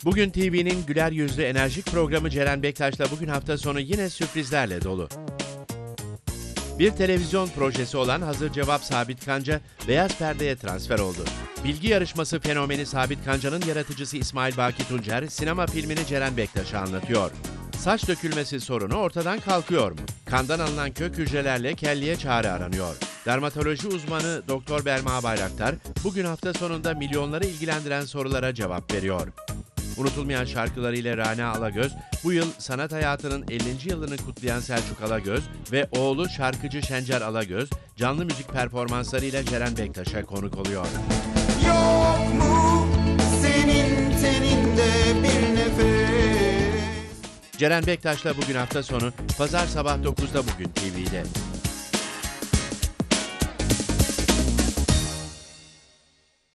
Bugün TV'nin güler yüzlü enerjik programı Ceren Bektaş'la bugün hafta sonu yine sürprizlerle dolu. Bir televizyon projesi olan Hazır Cevap Sabit Kanca, beyaz perdeye transfer oldu. Bilgi yarışması fenomeni Sabit Kanca'nın yaratıcısı İsmail Baki Tuncer, sinema filmini Ceren Bektaş'a anlatıyor. Saç dökülmesi sorunu ortadan kalkıyor mu? Kandan alınan kök hücrelerle kelliye çare aranıyor. Dermatoloji uzmanı Doktor Belma Bayraktar, bugün hafta sonunda milyonları ilgilendiren sorulara cevap veriyor. Unutulmayan şarkılarıyla Rana Alagöz, bu yıl sanat hayatının 50. yılını kutlayan Selçuk Alagöz ve oğlu şarkıcı Şencer Alagöz, canlı müzik performanslarıyla Ceren Bektaş'a konuk oluyor. Yok mu senin teninde bir nefes? Ceren Bektaş'la bugün hafta sonu, pazar sabah 9'da Bugün TV'de.